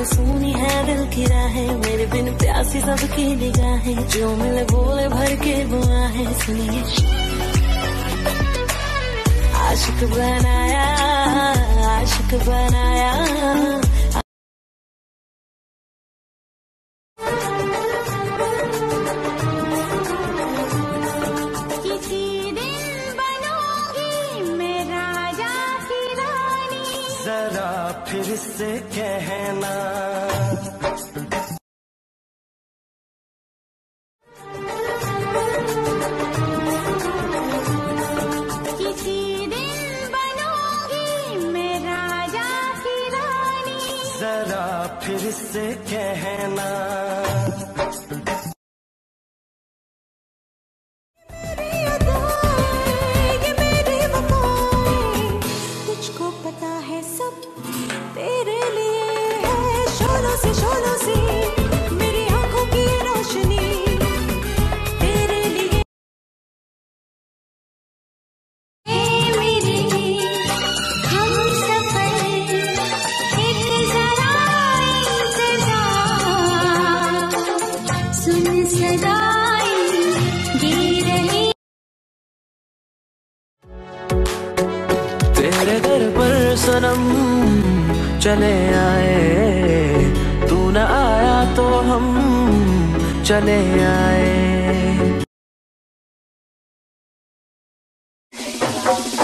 सुनी है दिल की राहें, मेरे बिन प्यासी सबकी निगाहें, जो मिले बोले भर के बुआहें। सुनिए आशिक बनाया, आशिक बनाया। किसी दिन बनूंगी मैं राजा की रानी, जरा फिर से कहना। किसी दिन बनूंगी मैं राजा की रानी, जरा फिर से कहना। तुझको पता है सब तेरे लिए है, शोलों से मेरी आंखों की रोशनी तेरे लिए। मेरी हम सफर एक जरा इंतजार, सुन सदाएं दे रही। तेरे दर पर सनम चले आए, तू न आया तो हम चले आए।